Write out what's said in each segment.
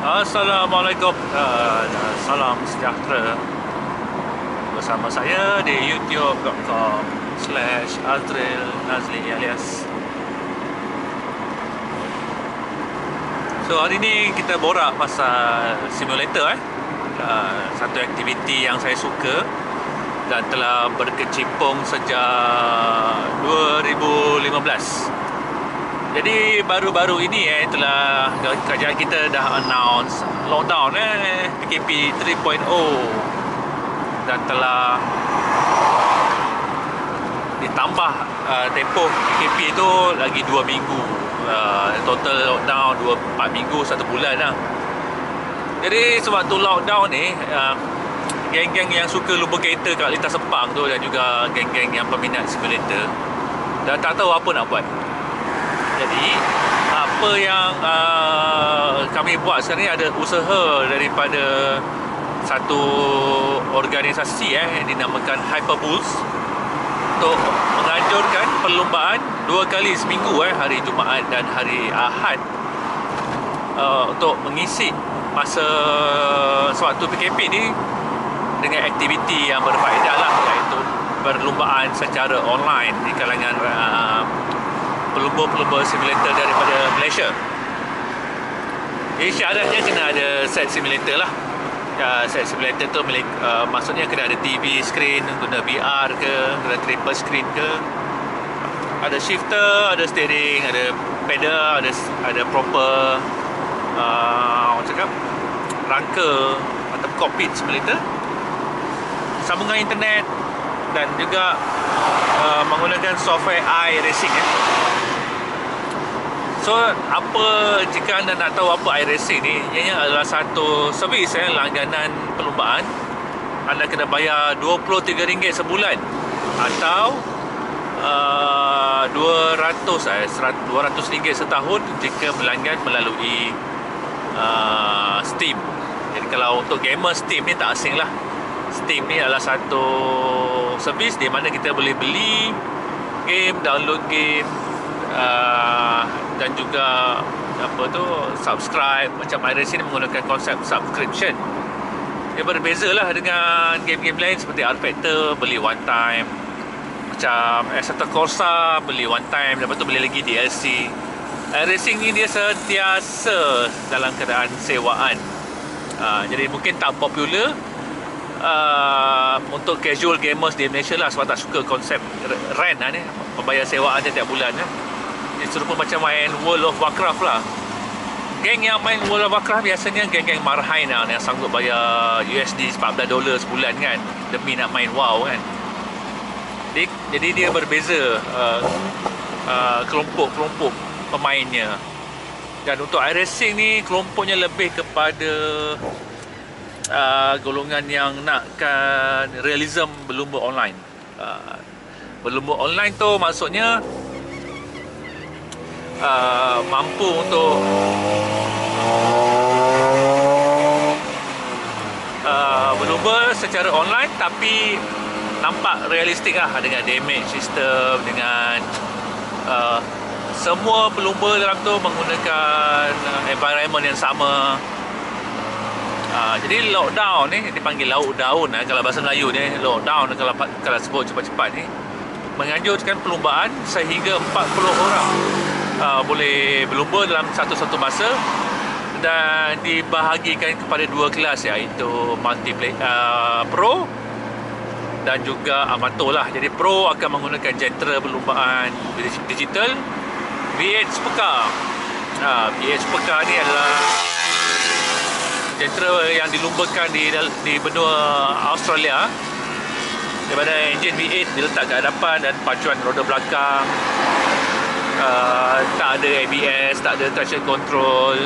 Assalamualaikum dan salam sejahtera. Bersama saya di youtube.com/Azril Nazli alias. So hari ni kita borak pasal simulator satu aktiviti yang saya suka dan telah berkecimpung sejak 2015. Jadi baru-baru ini telah kerajaan kita dah announce lockdown PKP 3.0 dan telah ditambah tempoh PKP itu lagi 2 minggu. Total lockdown 4 minggu 1 bulan lah. Jadi sewaktu lockdown ni geng-geng yang suka lumba kereta kat lintas Sepang tu dan juga geng-geng yang peminat simulator dah tak tahu apa nak buat. Jadi apa yang kami buat sekarang ni, ada usaha daripada satu organisasi yang dinamakan Hyperbulls untuk menganjurkan perlumbaan 2 kali seminggu hari Jumaat dan hari Ahad untuk mengisi masa sewaktu PKP ni dengan aktiviti yang berfaedah lah, iaitu perlumbaan secara online di kalangan pelumba-pelumba simulator daripada Malaysia. Jadi syaratnya kena ada set simulator lah. Set simulator tu maksudnya kena ada TV screen, guna VR ke, guna triple screen ke, ada shifter, ada steering, ada pedal, ada proper orang cakap rangka atau cockpit simulator, sambungan internet dan juga menggunakan software iRacing So apa jika anda nak tahu apa iRacing ni, ianya adalah satu servis langganan perlumbaan. Anda kena bayar RM23 sebulan atau RM200 setahun jika berlanggan melalui Steam. Jadi kalau untuk gamer, Steam ni tak asing lah. Steam ni adalah satu servis di mana kita boleh beli game, download game, dan juga subscribe. Macam iRacing menggunakan konsep subscription. Dia berbeza lah dengan game-game lain seperti R-Factor, beli one time. Macam Assetto Corsa, beli one time, lepas tu beli lagi DLC. iRacing ni dia sentiasa dalam keadaan sewaan. Jadi mungkin tak popular untuk casual gamers di Malaysia lah, sebab tak suka konsep rent ni, membayar sewaan dia tiap bulan Dia serupa macam main World of Warcraft lah. Geng yang main World of Warcraft biasanya geng-geng marhain lah, yang sanggup bayar USD $14 sebulan kan, demi nak main WoW kan. Jadi dia berbeza kelompok-kelompok pemainnya. Dan untuk iRacing ni kelompoknya lebih kepada golongan yang nakkan realism berlumba online. Berlumba online tu maksudnya mampu untuk berlumba secara online tapi nampak realistik lah, dengan damage system, dengan semua pelumba dalam tu menggunakan environment yang sama. Jadi lockdown ni dipanggil lauk daun kalau bahasa Melayu ni. Lockdown kalau sebut cepat-cepat ni menganjurkan perlumbaan sehingga 40 orang boleh berlumba dalam satu-satu masa, dan dibahagikan kepada 2 kelas, iaitu multiplayer pro dan juga amatur lah. Jadi pro akan menggunakan jentera perlumbaan digital V8 Supercar. V8 Supercar ni adalah jentera yang dilumbakan di benua Australia, di mana enjin V8 diletak ke hadapan dan pacuan roda belakang. Tak ada ABS, tak ada traction control,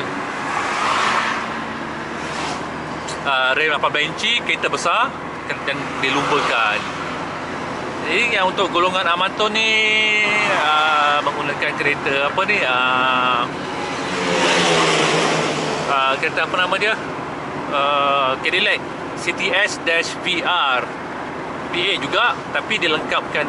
rem 18 inci, kereta besar dan dilumbakan. Jadi yang untuk golongan amatur ni menggunakan kereta kereta apa nama dia, Cadillac CTS-VR V8 juga, tapi dilengkapkan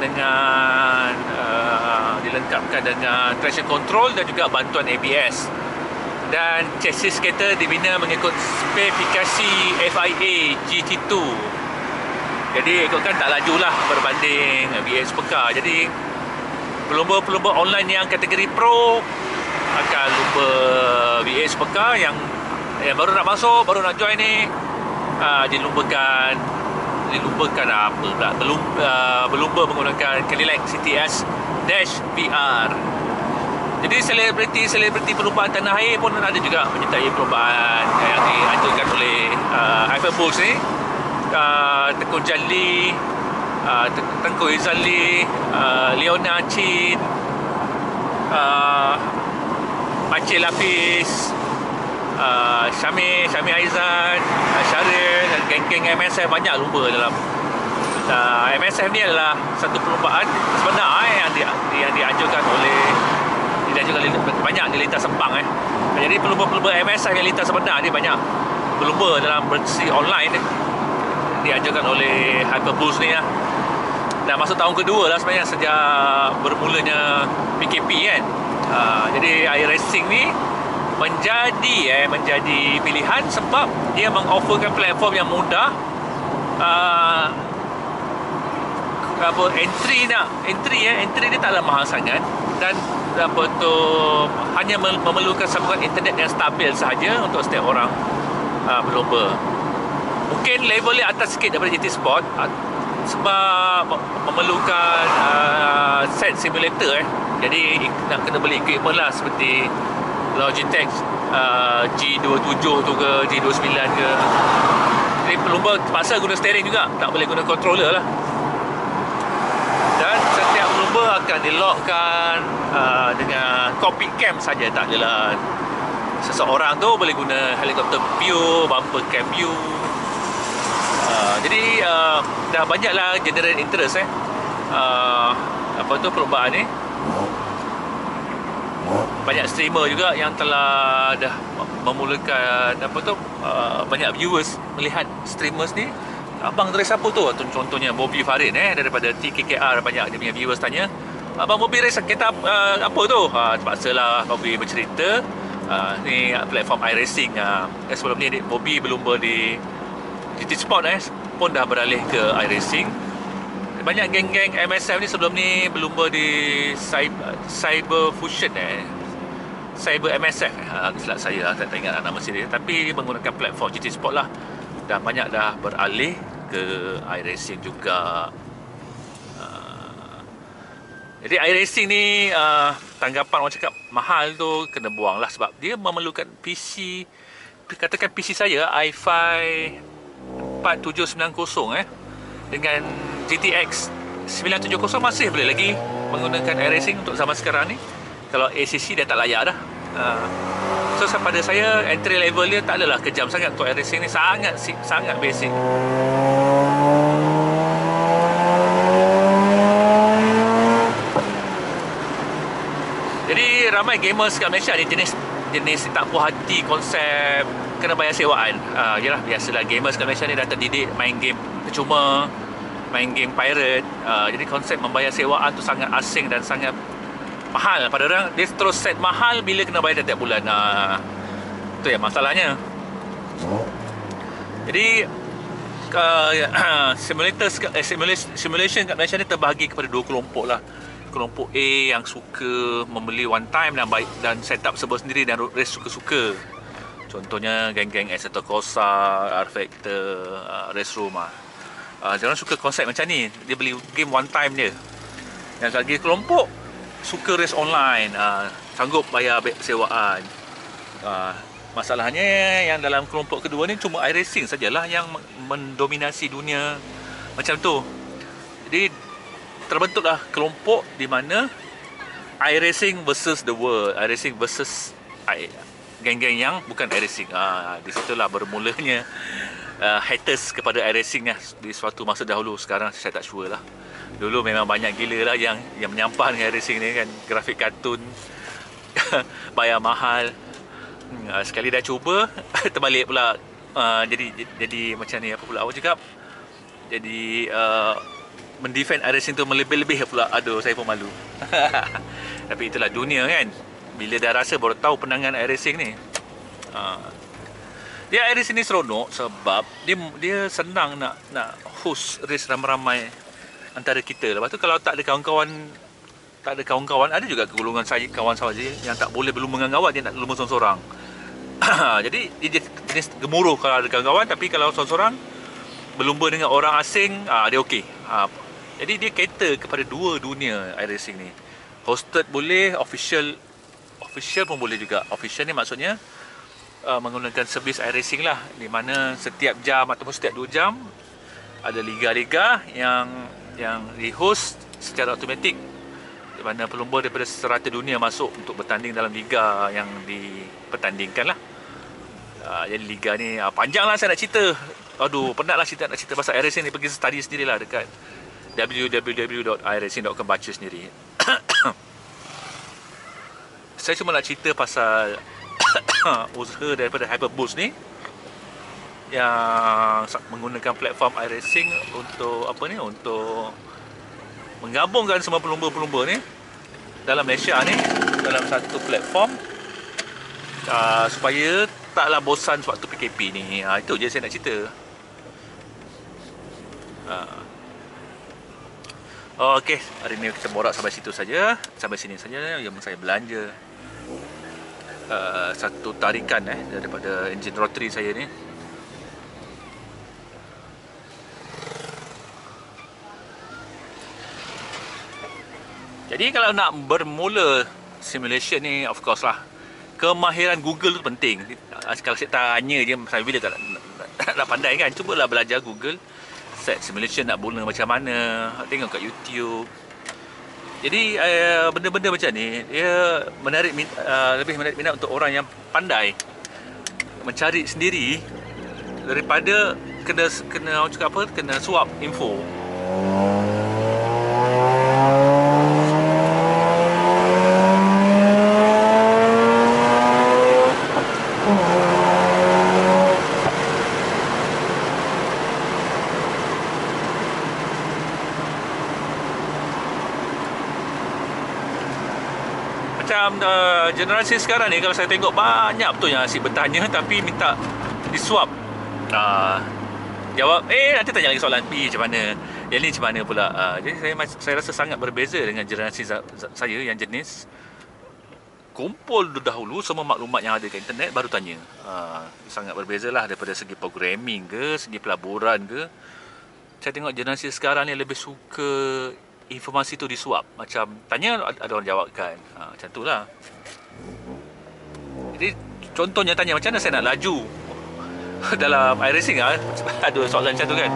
dengan traction control dan juga bantuan ABS. Dan chassis kereta dibina mengikut spesifikasi FIA GT2. Jadi ikutkan tak lajulah berbanding VX Peka. Jadi pelumba-pelumba online yang kategori Pro akan lumba VX Peka yang baru nak masuk, baru nak join ni, dilumbakan apa pula, berlumba menggunakan Cadillac CTS Dash VR. Jadi selebriti perlumbaan tanah air pun ada juga menyertai perlumbaan yang dianjurkan oleh Hyperbulls ni. Tengku Jali, Tengku Izali, Leona Chin, Aceh Lapis, Syamir Aizan, Syaril dan geng-geng MSF banyak lumba dalam. MSF ni adalah satu perlumbaan sebenar yang dianjurkan banyak di lintas Sepang. Jadi pelumba-pelumba MSF yang lintas sebenar ni banyak berlumba dalam versi online dianjurkan oleh Hyperbulls ni lah. Dah masuk tahun kedua lah sebenarnya sejak bermulanya PKP kan. Jadi iRacing ni menjadi pilihan sebab dia mengofferkan platform yang mudah. Entry dia taklah mahal sangat, dan hanya memerlukan sambungan internet yang stabil sahaja untuk setiap orang berlumba. Mungkin level dia atas sikit daripada GT Sport sebab memerlukan set simulator. Jadi nak kena beli equipment lah seperti Logitech G27 tu ke G29 ke. Jadi pelumba terpaksa guna steering juga, tak boleh guna controller lah. Dan setiap pelumba akan di-lockkan dengan cockpit cam saja, tak adalah seseorang tu boleh guna helikopter view, bumper cam view. Jadi dah banyaklah generate interest perlumbaan ni. Banyak streamer juga yang telah dah memulakan banyak viewers melihat streamers ni. Abang dari siapa tu? Contohnya Bobby Farid daripada TKKR, banyak dia punya viewers tanya, abang Bobby race kereta apa tu? Terpaksalah Bobby bercerita. Ni platform iRacing. Sebelum ni Bobby berlumba di GT Sport pun dah beralih ke iRacing. Banyak geng-geng MSF ni sebelum ni berlumba di Cyber Fusion Cyber MSF silap saya, tak ingat nama sini, tapi menggunakan platform GT Sport lah. Dah banyak dah beralih ke iRacing juga. Jadi iRacing ni tanggapan orang cakap mahal tu kena buang lah, sebab dia memerlukan PC. Katakan PC saya i5 4790 dengan GTX 970 masih boleh lagi menggunakan iRacing untuk zaman sekarang ni. Kalau ACC dah tak layak dah. So pada saya entry level dia tak adalah kejam sangat untuk iRacing ni, sangat basic. Jadi ramai gamers kat Malaysia ni jenis tak puas hati konsep kena bayar sewaan. Yalah, biasalah gamers kat Malaysia ni dah terdidik main game percuma, main game pirate. Jadi konsep membayar sewaan tu sangat asing dan sangat mahal pada orang. Dia terus set mahal bila kena bayar setiap bulan. Itu yang masalahnya. Jadi simulation kat Malaysia ni terbahagi kepada dua kelompok lah. Kelompok A yang suka membeli one time dan set up server sendiri dan race suka-suka. Contohnya geng-geng Assetto Corsa, R-Factor, Race Room. Diorang suka konsep macam ni. Dia beli game one time dia. Yang lagi kelompok suka race online, sanggup bayar sewaan. Masalahnya yang dalam kelompok kedua ni cuma iRacing sajalah yang mendominasi dunia macam tu. Jadi terbentuklah kelompok di mana iRacing versus the world, iRacing versus geng-geng yang bukan iRacing. Di situlah bermulanya haters kepada iRacing di suatu masa dahulu. Sekarang saya tak sure lah. Dulu memang banyak gila lah yang menyampah dengan iRacing ni kan. Grafik kartun bayar mahal. Sekali dah cuba terbalik pula. Jadi macam ni, apa pula awak cakap, jadi mendefend iRacing tu melebih-lebih pula. Aduh, saya pun malu. Tapi itulah dunia kan. Bila dah rasa baru tahu penangan iRacing ni. Dia iRacing ni seronok sebab dia senang nak host race ramai-ramai antara kita. Lepas tu kalau tak ada kawan-kawan, ada juga golongan saya, kawan saya yang tak boleh berlumba dengan kawan, dia nak berlumba seorang-seorang. Jadi dia jenis gemuruh kalau ada kawan-kawan, tapi kalau seorang-seorang berlumba dengan orang asing, dia okey. Jadi dia cater kepada dua dunia iRacing ni. Hosted boleh, official pun boleh juga. Official ni maksudnya menggunakan servis iRacing lah, di mana setiap jam ataupun setiap 2 jam ada liga-liga yang di-host secara automatik, di mana pelumba daripada serata dunia masuk untuk bertanding dalam liga yang dipertandingkan lah. Jadi liga ni panjang lah saya nak cerita. Aduh, penat lah nak cerita pasal iRacing ni. Pergi study sendirilah dekat www.iracing.com, baca sendiri. Saya cuma nak cerita pasal usaha daripada Hyperboost ni yang menggunakan platform iRacing untuk untuk menggabungkan semua pelumba-pelumba ni dalam Malaysia ni dalam satu platform, supaya taklah bosan sewaktu PKP ni. Itu je saya nak cerita. Okey, hari ni kita borak sampai situ saja. Sampai sini saja yang saya belanja satu tarikan daripada enjin rotary saya ni. Jadi kalau nak bermula simulation ni, of course lah, kemahiran Google tu penting. Kalau saya tanya je, saya bila tak nak pandai kan, cubalah belajar Google set simulation nak mula macam mana, tengok kat YouTube. Jadi benda-benda macam ni dia lebih menarik minat untuk orang yang pandai mencari sendiri daripada kena suap info. Macam generasi sekarang ni, kalau saya tengok banyak betul yang asyik bertanya tapi minta disuap. Jawab nanti tanya lagi soalan B macam mana, yang ni macam mana pula. Jadi saya rasa sangat berbeza dengan generasi saya yang jenis kumpul dahulu semua maklumat yang ada kat internet baru tanya. Sangat berbeza lah daripada segi programming ke, segi pelaburan ke. Saya tengok generasi sekarang ni lebih suka informasi tu disuap. Macam tanya ada orang jawabkan. Macam tu lah. Jadi contohnya tanya macam mana saya nak laju dalam iRacing, ada soalan macam tu kan.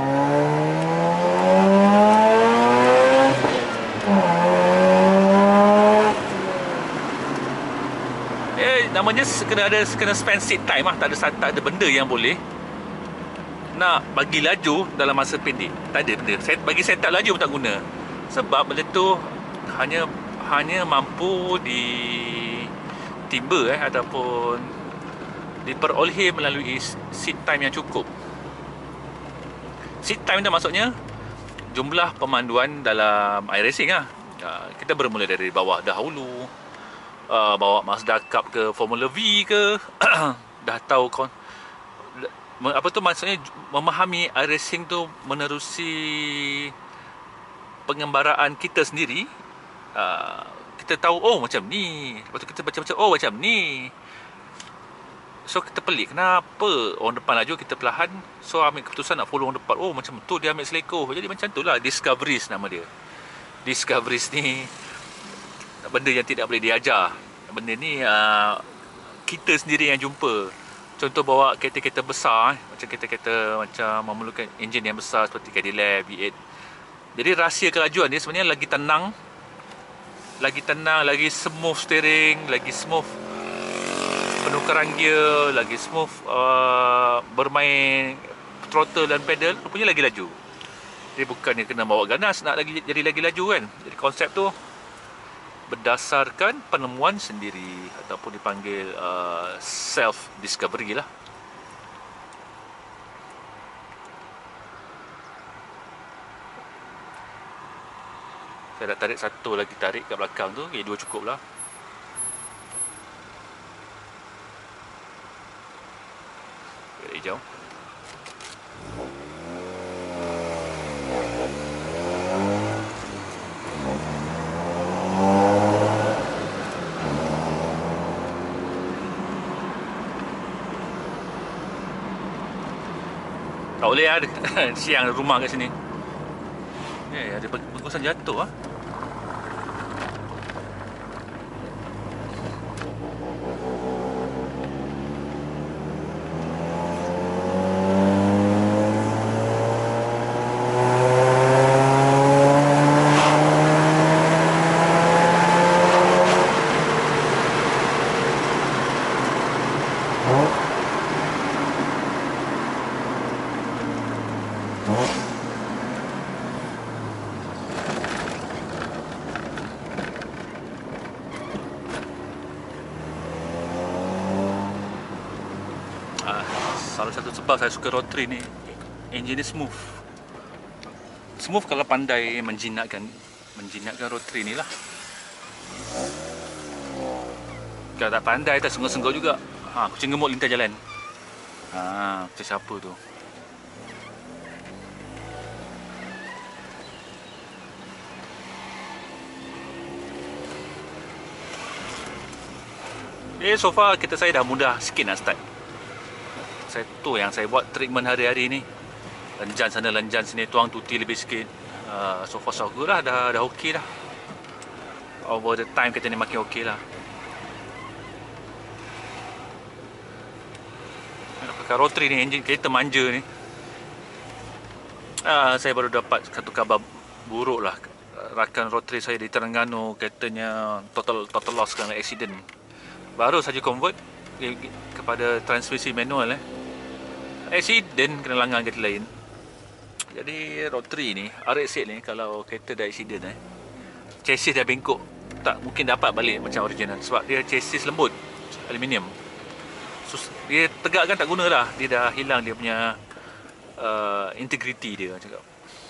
Namanya kena spend seat time lah. Tak ada benda yang boleh nak bagi laju dalam masa pendek. Tak ada benda. Bagi setup laju pun tak guna. Sebab benda tu hanya mampu ditimba ataupun diperolehi melalui seat time yang cukup. Seat time tu maksudnya jumlah pemanduan dalam iRacing lah. Kita bermula dari bawah dahulu, bawa Mazda Cup ke Formula V ke dah tahu apa tu maksudnya, memahami iRacing tu menerusi pengembaraan kita sendiri. Kita tahu macam ni, lepas tu kita baca-baca macam ni. So kita pelik, kenapa orang depan laju kita perlahan. So ambil keputusan nak follow orang depan. Macam tu dia ambil selekoh. Jadi macam tu lah Discoveries nama dia. Discoveries ni benda yang tidak boleh diajar. Benda ni kita sendiri yang jumpa. Contoh bawa kereta-kereta besar, macam kereta-kereta macam memerlukan enjin yang besar seperti Cadillac V8. Jadi rahsia kelajuan dia sebenarnya lagi tenang, lagi smooth steering, lagi smooth penukaran gear, lagi smooth bermain throttle dan pedal, rupanya lagi laju. Jadi bukannya kena bawa ganas nak jadi lagi laju kan. Jadi konsep tu berdasarkan penemuan sendiri ataupun dipanggil self discovery lah. Saya dah tarik satu lagi tarik kat belakang tu, dua cukup lah. Garis hijau. Tak boleh ada siang rumah kat sini. Ya, ada bengkusan jatuh ah. Salah satu sebab saya suka rotary ni, enjin dia smooth. Smooth kalau pandai menjinakkan rotary ni lah. Kalau tak pandai, tak senggol-senggol juga. Kucing gemuk lintas jalan. Macam siapa tu? So far kereta saya dah mudah sikit nak start. Tu yang saya buat treatment hari-hari ni. Lenjan sana, lenjan sini, tuang tuti lebih sikit. So far so good lah, dah okey dah. Over the time kereta ni makin okey lah. Nak pakai rotary ni, enjin kereta manja ni. Saya baru dapat satu khabar buruk lah. Rakan rotary saya di Terengganu, keretanya total loss kerana accident. Baru saja convert kepada transmisi manual accident kena langgar kereta lain. Jadi rotary ni, RX-8 ni, kalau kereta dah accident chassis dah bengkok, tak mungkin dapat balik macam original. Sebab dia chassis lembut, aluminium. Dia tegak kan tak guna dah. Dia dah hilang dia punya integrity dia cakap.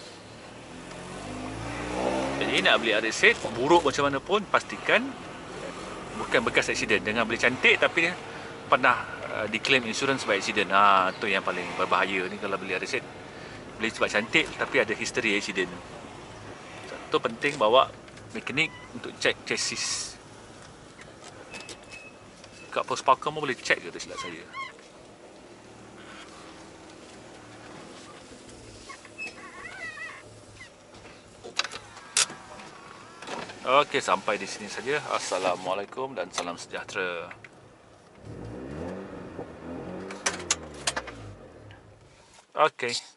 Jadi nak beli RX-8, buruk macam mana pun, pastikan bukan bekas accident. Jangan beli cantik tapi dia pernah diklaim insurans sebab accident. Tu yang paling berbahaya ni kalau beli RX-8. Beli sebab cantik tapi ada history accident. Satu penting bawa mekanik untuk cek chassis. Kat Postparkom pun boleh cek ke tu silap saya. Okey, sampai di sini saja. Assalamualaikum dan salam sejahtera. Okay.